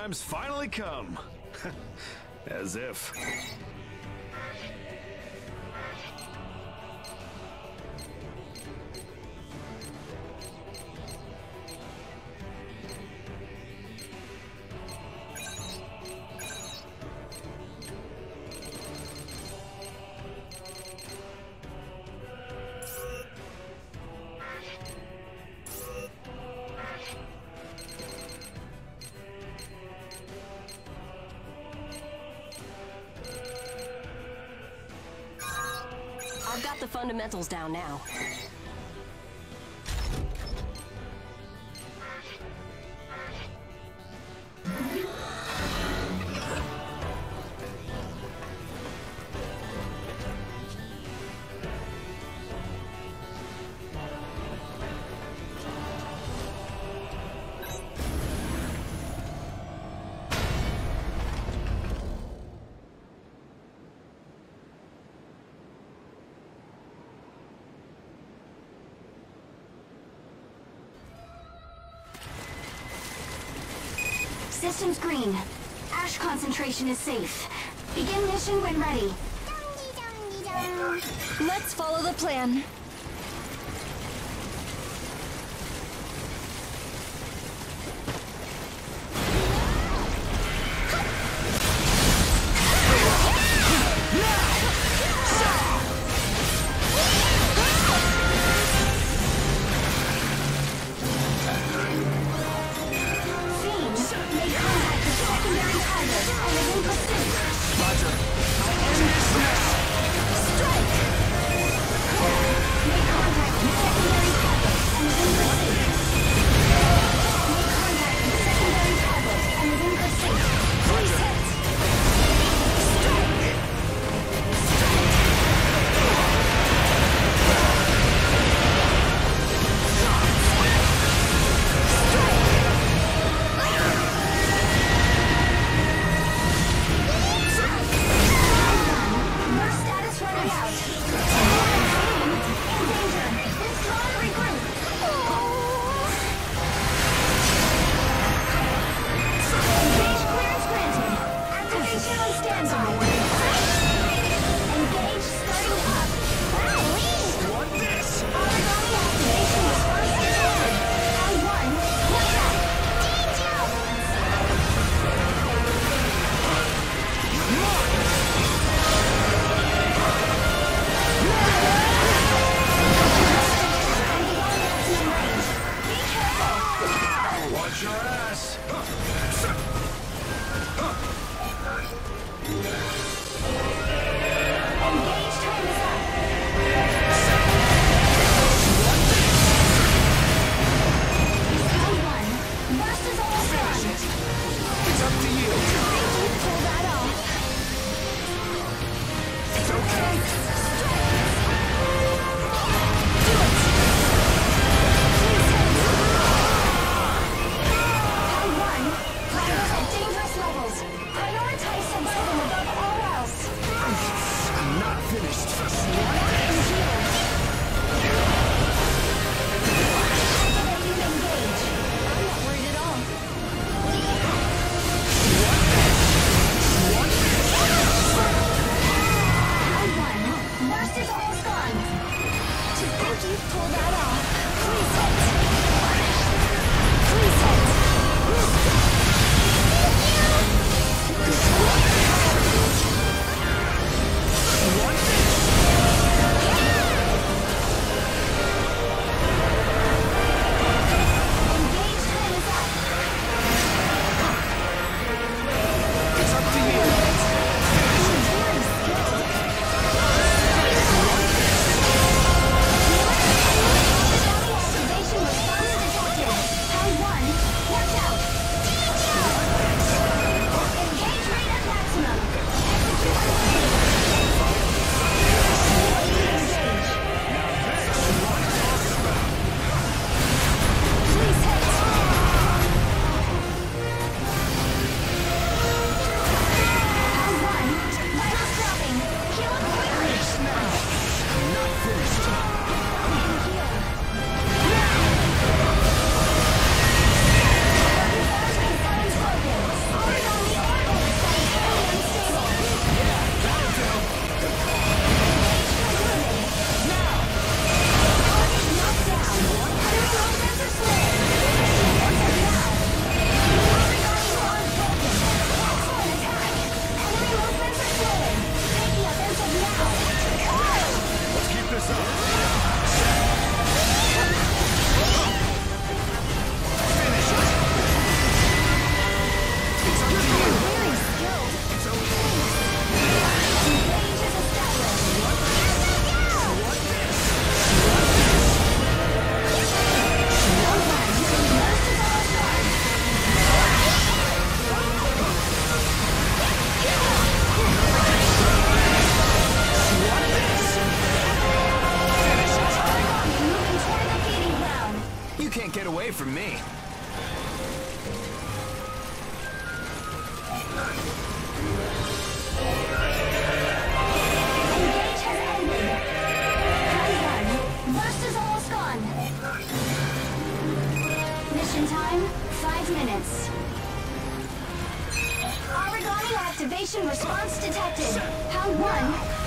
time's finally come. As if. I've got the fundamentals down now. Systems green. Ash concentration is safe. Begin mission when ready. Let's follow the plan.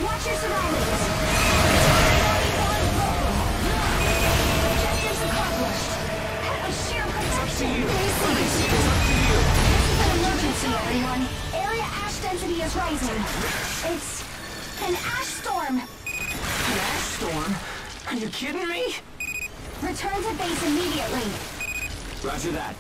Watch your surroundings. Objectives accomplished. Sheer protection. This is an emergency, everyone. Area ash density is rising. It's an ash storm. An ash storm? Are you kidding me? Return to base immediately. Roger that.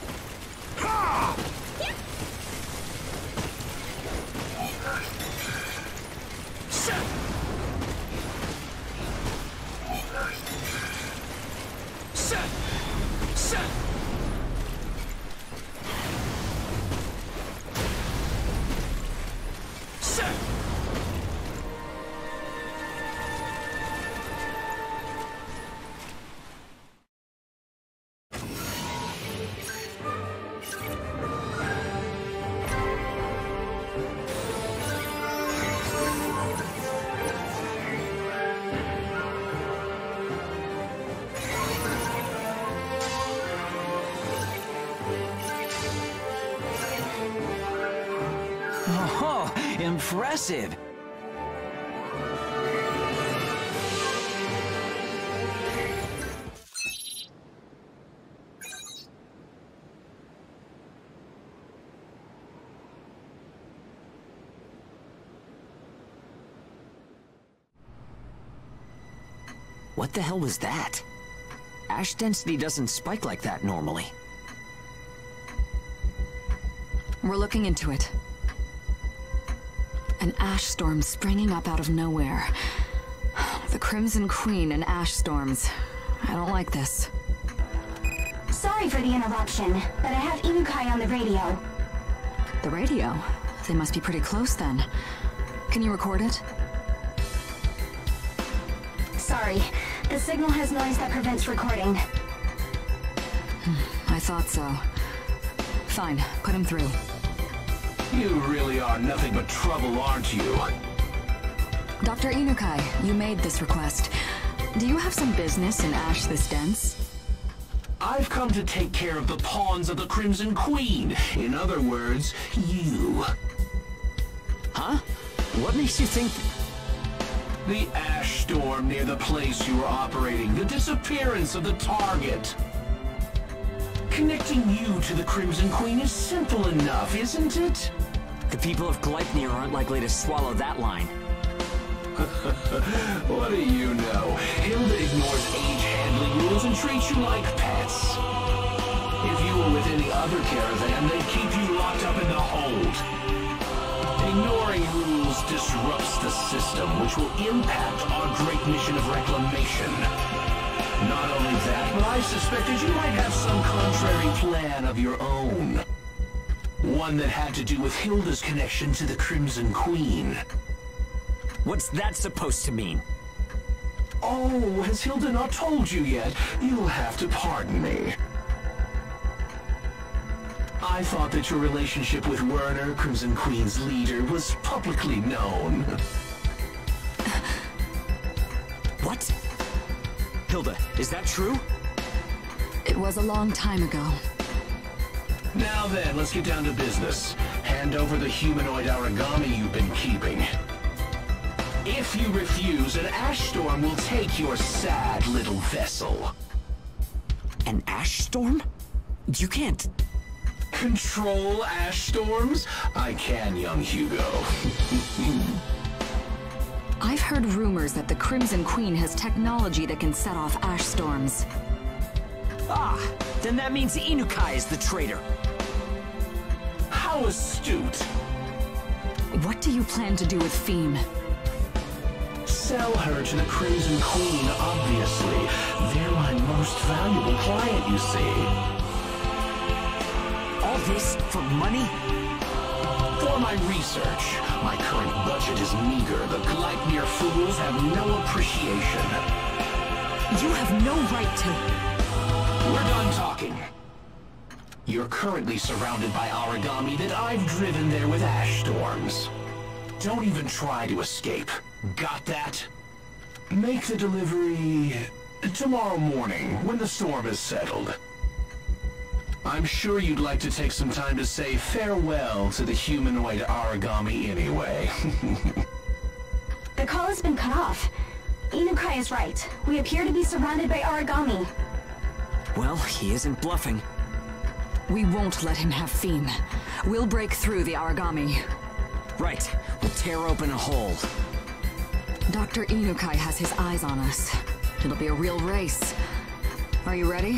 Oh, impressive! What the hell was that? Ash density doesn't spike like that normally. We're looking into it. An ash storm springing up out of nowhere. The Crimson Queen and ash storms. I don't like this. Sorry for the interruption, but I have Inukai on the radio. The radio? They must be pretty close then. Can you record it? Sorry, the signal has noise that prevents recording. I thought so. Fine, put him through. You really are nothing but trouble, aren't you? Dr. Inukai, you made this request. Do you have some business in ash this dense? I've come to take care of the pawns of the Crimson Queen. In other words, you. Huh? What makes you think... The ash storm near the place you were operating, the disappearance of the target. Connecting you to the Crimson Queen is simple enough, isn't it? The people of Gleipnir aren't likely to swallow that line. What do you know? Hilda ignores age-handling rules and treats you like pets. If you were with any other caravan, they'd keep you locked up in the hold. Ignoring rules disrupts the system, which will impact our great mission of reclamation. Not only that, but I suspected you might have some contrary plan of your own. One that had to do with Hilda's connection to the Crimson Queen. What's that supposed to mean? Oh, has Hilda not told you yet? You'll have to pardon me. I thought that your relationship with Werner, Crimson Queen's leader, was publicly known. What? Hilda, is that true? It was a long time ago. Now then, let's get down to business. Hand over the humanoid origami you've been keeping. If you refuse, an ash storm will take your sad little vessel. An ash storm? You can't... Control ash storms? I can, young Hugo. I've heard rumors that the Crimson Queen has technology that can set off ash storms. Ah, then that means Inukai is the traitor. How astute. What do you plan to do with Pheme? Sell her to the Crimson Queen, obviously. They're my most valuable client, you see. All this for money? For my research. My current budget is meager. The Gleipnir fools have no appreciation. You have no right to... We're done talking. You're currently surrounded by origami that I've driven there with ash storms. Don't even try to escape. Got that? Make the delivery tomorrow morning, when the storm is settled. I'm sure you'd like to take some time to say farewell to the humanoid origami anyway. The call has been cut off. Inukai is right. We appear to be surrounded by Aragami. Well, he isn't bluffing. We won't let him have Fiend. We'll break through the Aragami. Right. We'll tear open a hole. Dr. Inukai has his eyes on us. It'll be a real race. Are you ready?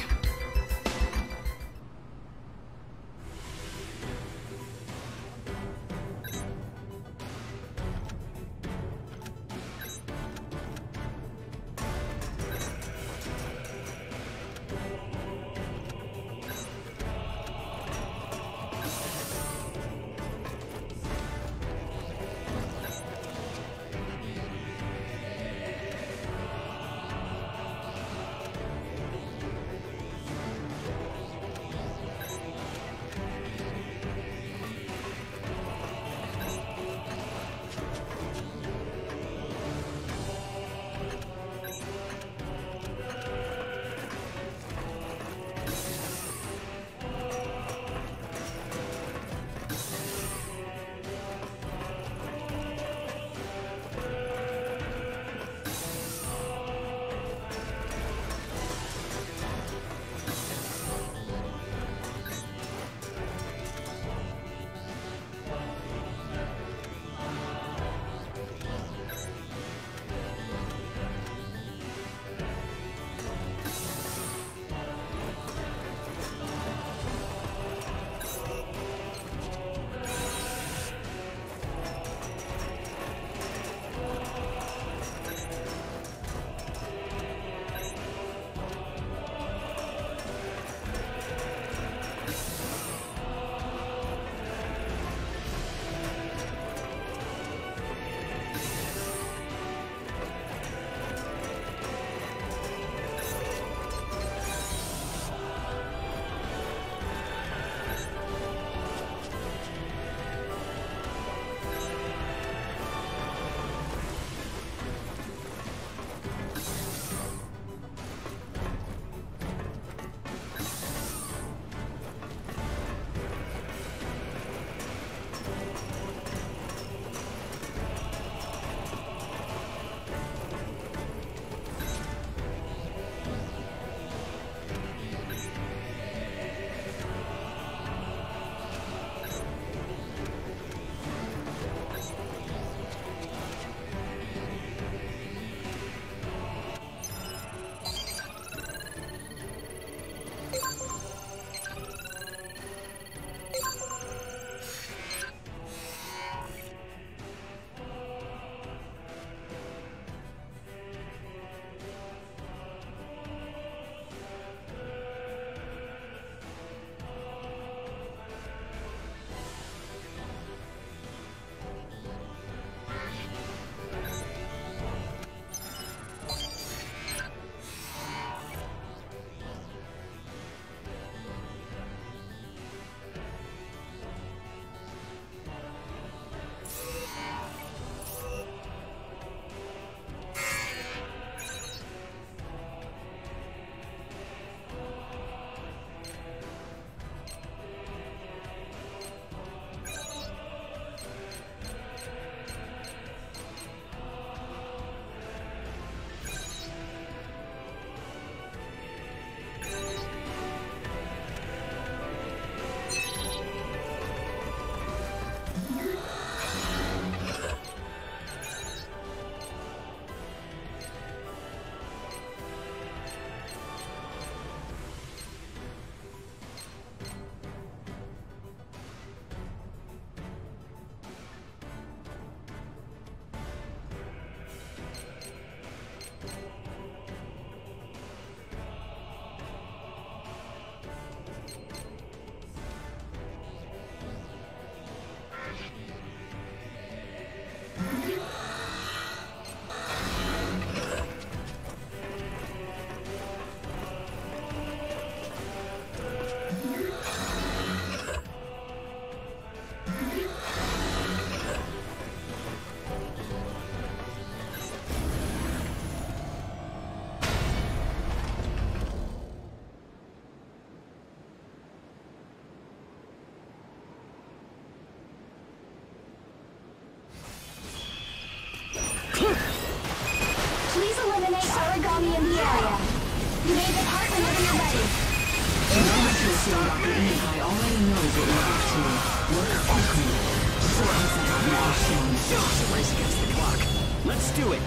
You may depart whenever you're ready. Dr. Inikai already knows what we're up to. Work quickly. Before he sets up the Ashstones. It's a race against the clock. Let's do it.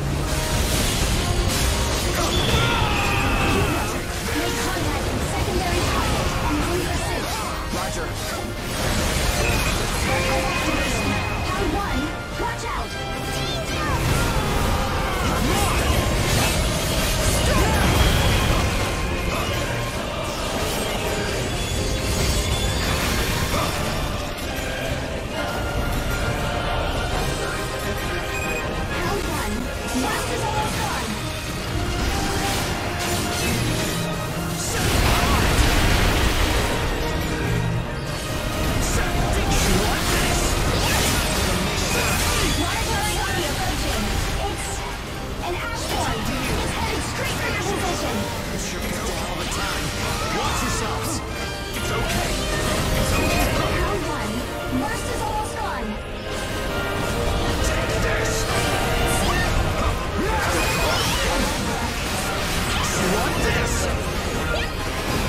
Make contact with secondary target and move pursuit. Roger. Round 1, watch out! Round 1, blast is almost gone. Monitoring army approaching. It's an ash storm. It's headed straight for your position. This sure takes a hell of a time. Watch yourselves. It's okay. It's okay. Round 1, burst is almost gone. Take this. You want this?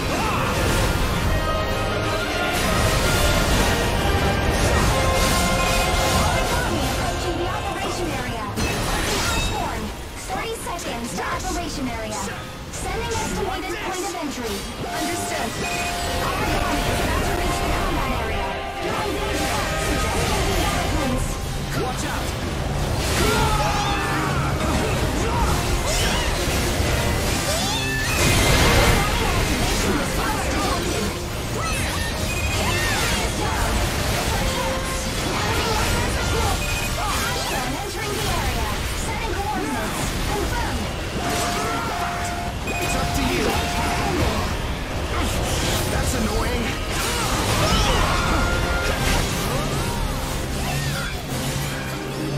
Army approaching the operation area. Ash storm. 30 seconds to operation area. Sending estimated point of entry. Understood. Our army is about to reach the combat area. Your invasion. Suggesting developments. Watch out. Ashton entering the area. Setting coordinates. Confirmed. It's up to you. That's annoying.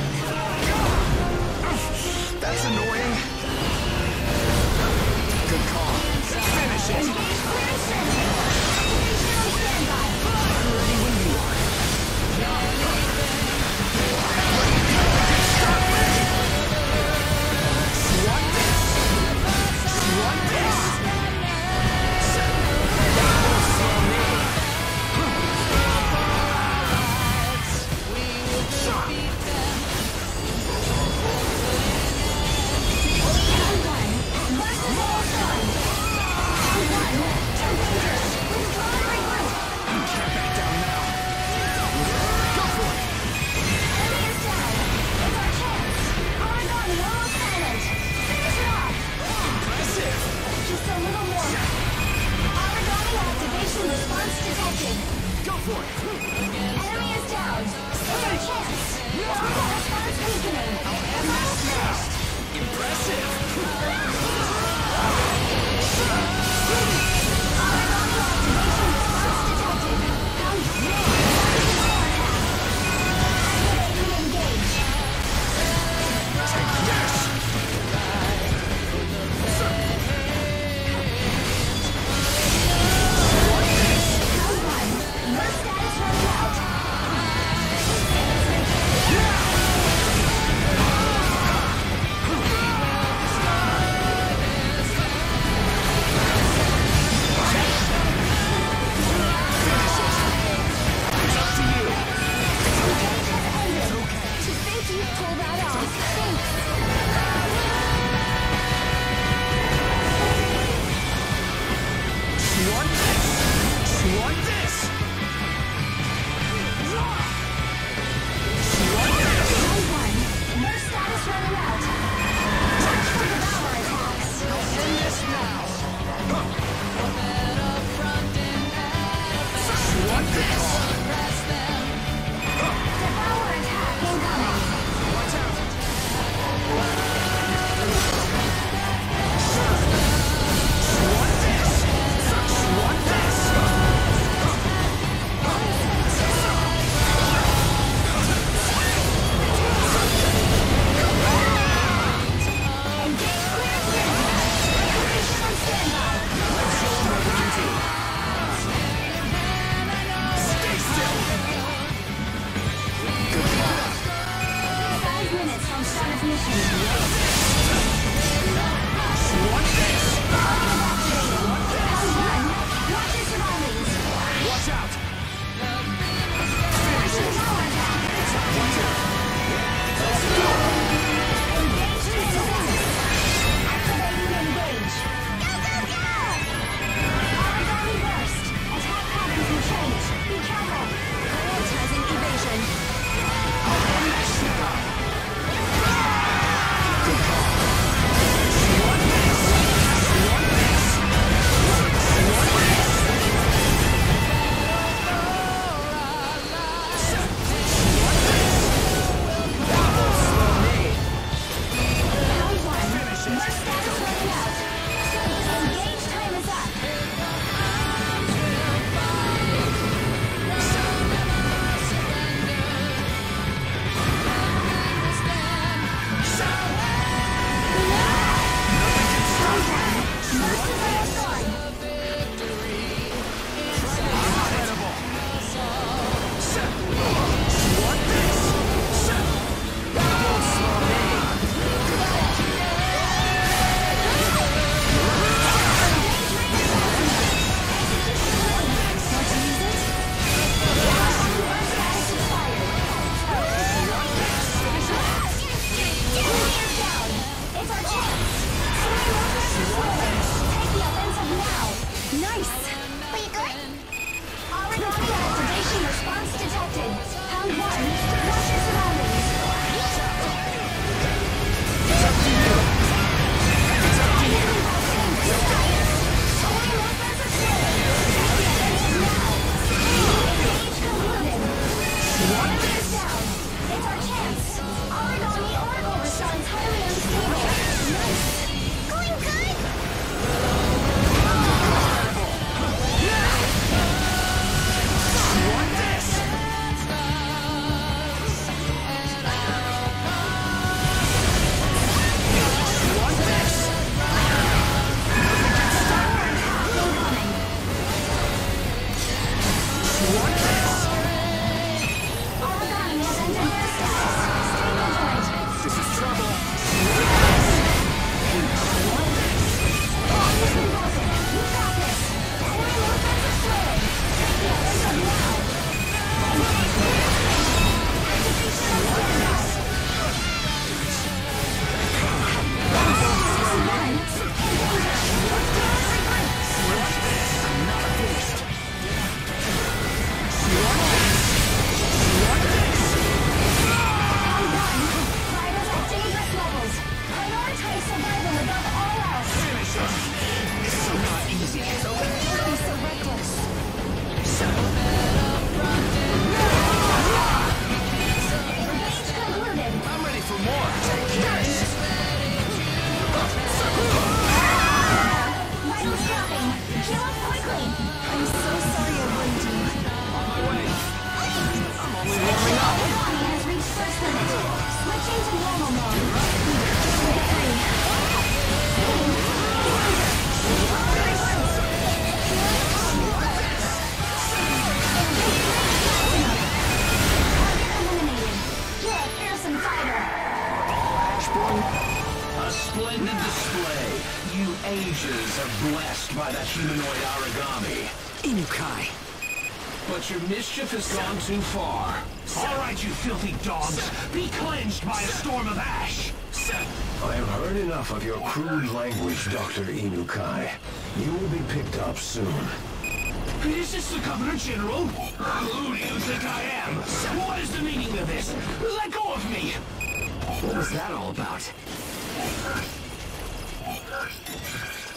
Ashborn? A splendid display. You ages are blessed by that humanoid origami. Inukai. But your mischief has gone too far. All right, you filthy dogs. Be cleansed by a storm of ash. I have heard enough of your crude language, Dr. Inukai. You will be picked up soon. Is this the Governor General? Who do you think I am? What is the meaning of this? Let go of me! What was that all about?